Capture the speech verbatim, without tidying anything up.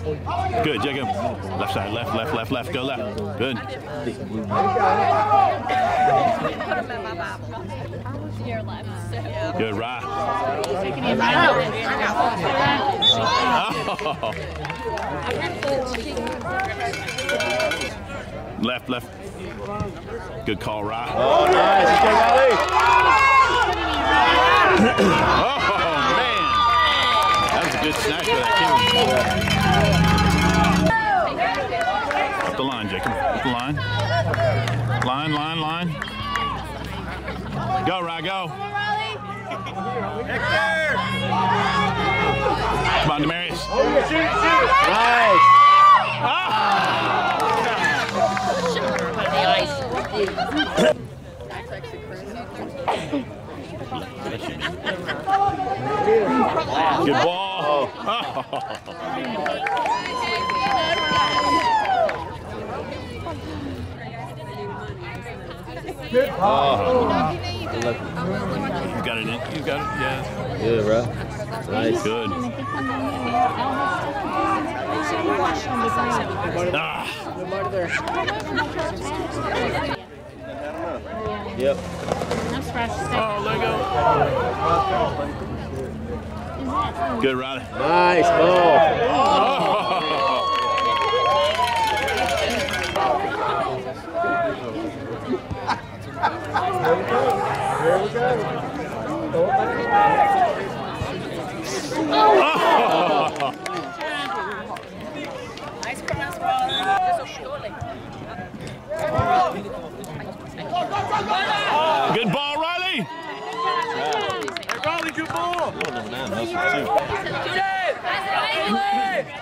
Good, Jacob. Left side, left, left, left, left. Go left. Good. Good, right. Oh. Left, left. Good call, right. Oh, nice. Okay, Riley. Oh, man. That was a good snatch for that kid. Up the line, Jacob. Up the line. Line, line, line. Go, Rye, go. Come on, Demarius. Shoot, shoot. Nice. Ah. Good ball. Oh. Oh. You got it in. You got it. Yeah. Good, bro. Nice. Good. Ah. Yep. Oh, let go. Good, Riley. Nice ball. Oh. Here we go. Oh. Good ball, Riley. Hey, Riley, good ball. Oh, no, man, that's two.